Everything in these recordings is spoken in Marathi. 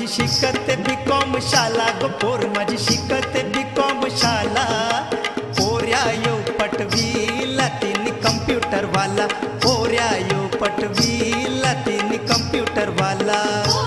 शिकते बीकॉम शाला गो पोर माझी शिकते बीकॉम शाला पोर्या यो पटवीला तिनी कम्प्युटर वाला पोर्या यो पटवीला तिनी कम्प्युटर वाला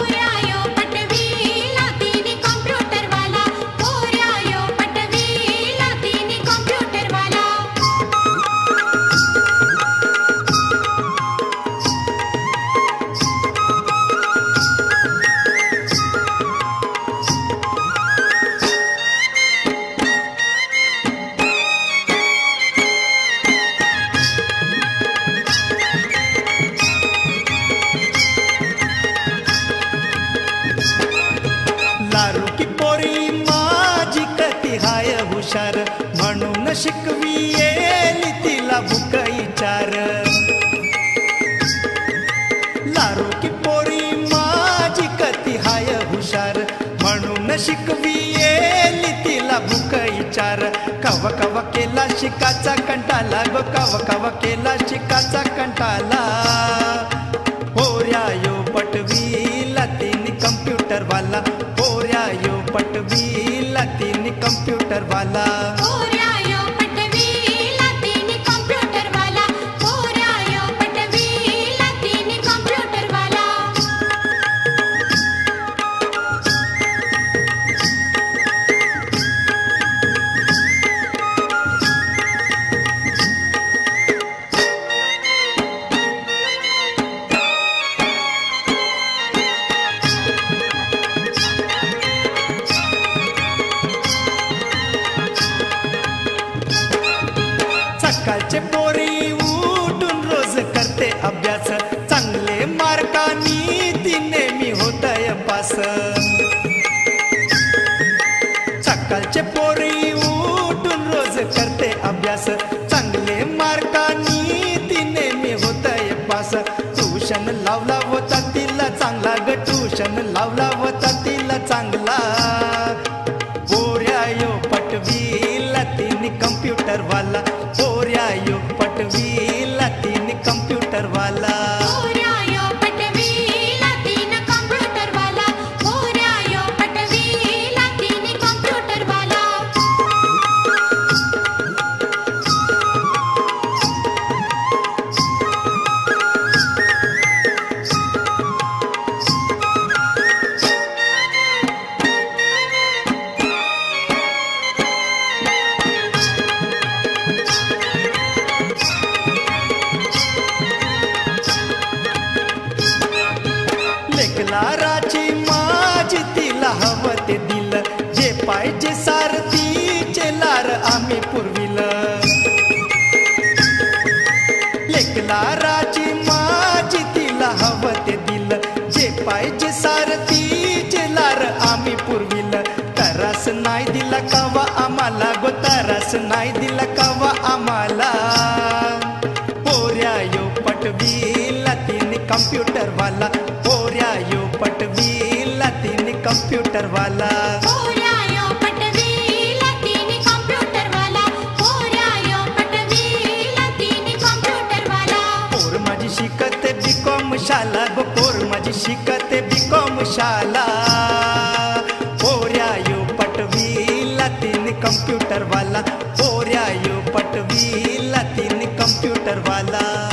लारू की पोरी माझी कती हाय हुशार म्हणून शिकवियेली तिला भूक विचार लारू की पोरी माझी कती हाय हुशार म्हणून शिकवियेली तिला भूक विचार कवा कवा केला शिकाचा कंटाला गो कवा कवा केला शिकाचा कंटाला पोर्या यो पटवीला तिनी कम्प्युटर वाला पोर्या यो पटवीला तिनी कम्प्युटर वाला सकाळचे पोरी उठून रोज करते अभ्यास चांगले मार्कांनी ती नेहमी होतय पास सकाळचे पोरी उठून रोज करते अभ्यास चांगले मार्कांनी ती नेहमी होतय पास ट्यूशन लावला होता तिला चांगला ग ट्यूशन लावला होता तिला चांगला पोर्या यो पटवीला तिनी कम्प्युटर वाला पोर्या यो पटवीला तिनी कम्प्युटर वाला लाराची माझी तिला हवं ते दिलं जे पाहिजे सारथीचे लार आम्ही पुरविलं लेकलाराची माझी तिला हवं ते दिलं जे पाहिजे सारथीचे लार आम्ही पुरविलं तरास नाही दिला कवा आम्हाला गो तरास नाही दिला कवा आम्हाला पोर्या यो पटवीला तिने कम्प्युटर वाला पोर्या यो पटवीला तिने कम्प्युटर वाला पोर माझी शिकते बीकॉम शाला गो पोर माझी शिकते बीकॉम शाला पोर्या यो पटवीला तिने कम्प्युटर वाला पोर्या यो पटवीला तिने कम्प्युटर वाला।